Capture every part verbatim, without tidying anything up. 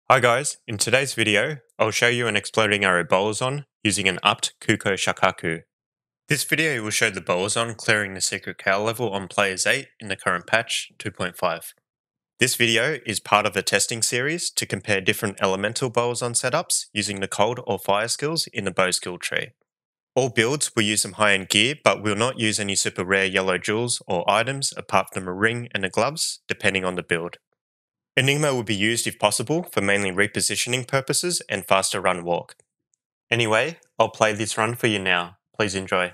Hi guys, in today's video, I'll show you an exploding arrow Bowazon using an upped Kuko Shakaku. This video will show the Bowazon clearing the secret cow level on Players eight in the current patch two point five. This video is part of a testing series to compare different elemental Bowazon setups using the cold or fire skills in the bow skill tree. All builds will use some high-end gear, but will not use any super rare yellow jewels or items apart from a ring and the gloves, depending on the build. Enigma will be used if possible for mainly repositioning purposes and faster run walk. Anyway, I'll play this run for you now. Please enjoy.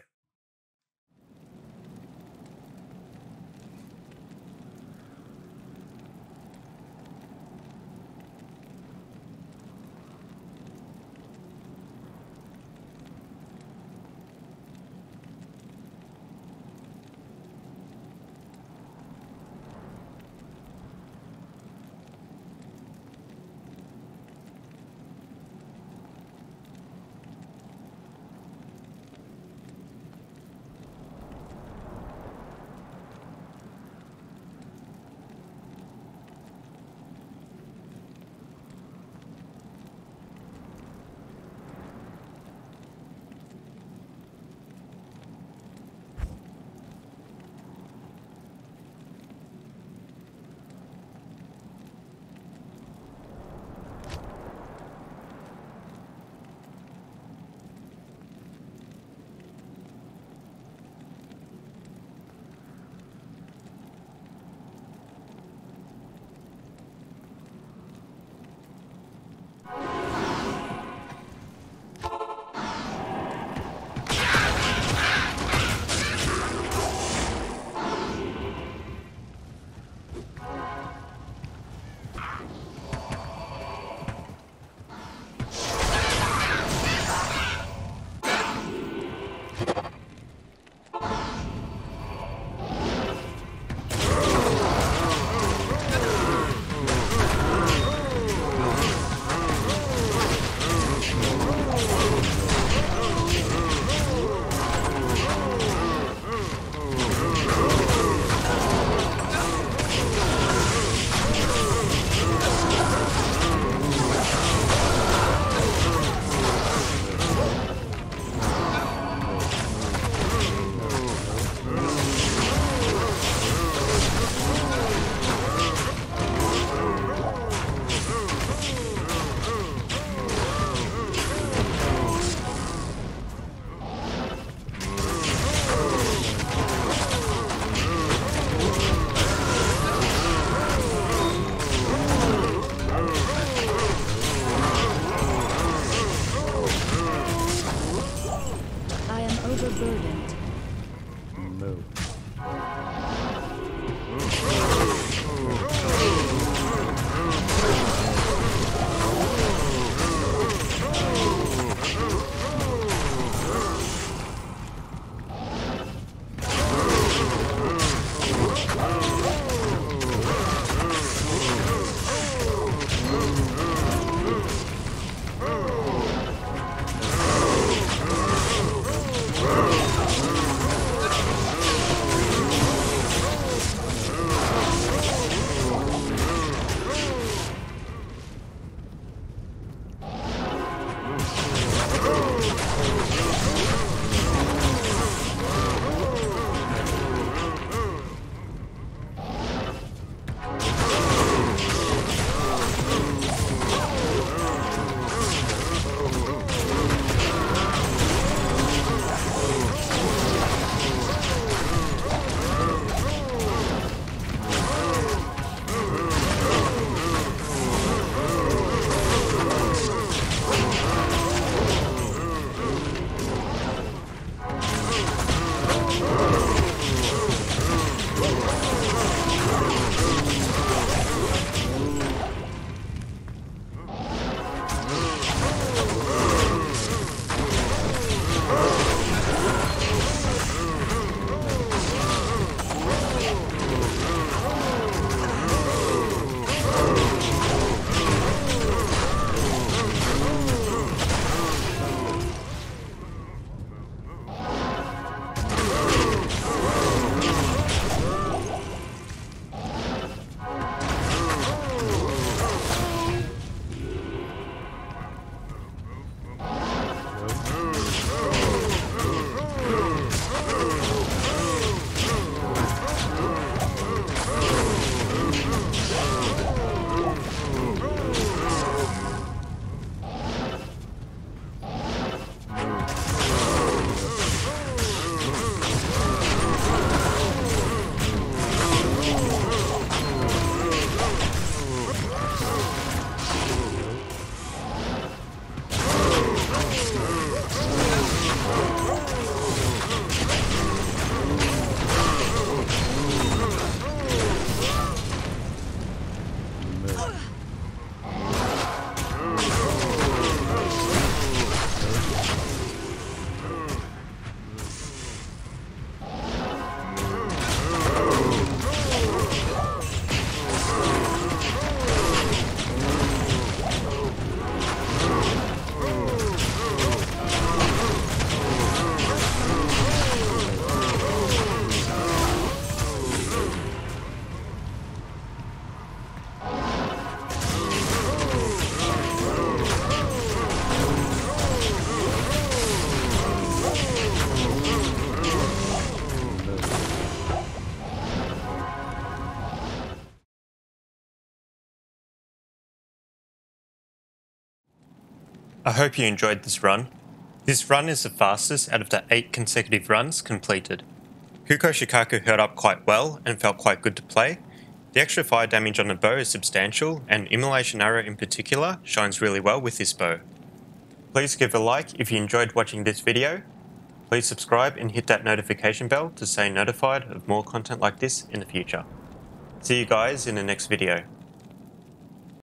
I hope you enjoyed this run. This run is the fastest out of the eight consecutive runs completed. Kuko Shakaku held up quite well and felt quite good to play. The extra fire damage on the bow is substantial, and Immolation Arrow in particular shines really well with this bow. Please give a like if you enjoyed watching this video. Please subscribe and hit that notification bell to stay notified of more content like this in the future. See you guys in the next video.